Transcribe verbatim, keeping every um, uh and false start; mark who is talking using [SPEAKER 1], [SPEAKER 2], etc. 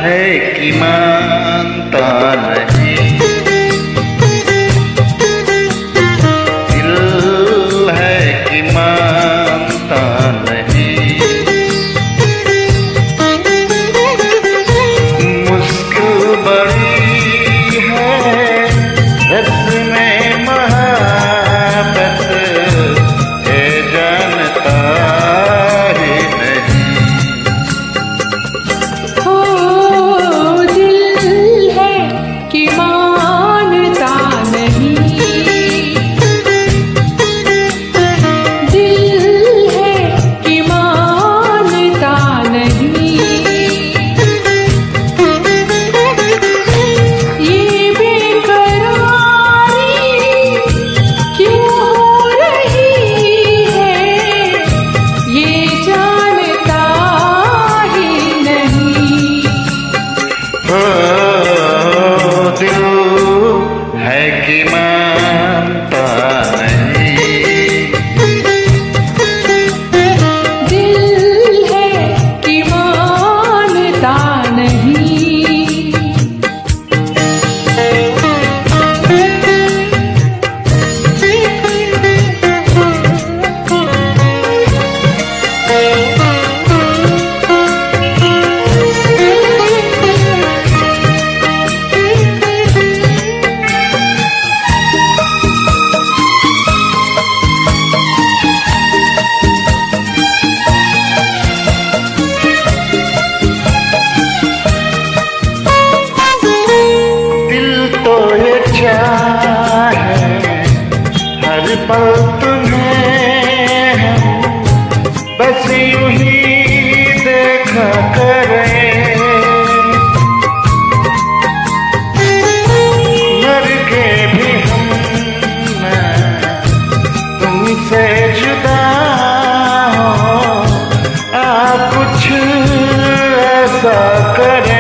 [SPEAKER 1] है कि मानता नहीं, दिल है कि मानता नहीं। मुश्किल बड़ी है रस्म मोहब्बत, ये जानता ही नहीं।
[SPEAKER 2] हो दिल है कि मानता नहीं, दिल है कि मानता नहीं। ये बेकरारी क्यों हो रही है, ये जानता ही नहीं।
[SPEAKER 1] हो दिल है कि मानता नहीं,
[SPEAKER 2] दिल है कि मानता नहीं।
[SPEAKER 1] दिल तो ये चाहे हर पल तुम्हें हम बस यूं ही देखा करें। मर के भी हम ना तुमसे जुदा हो, आप कुछ ऐसा करें।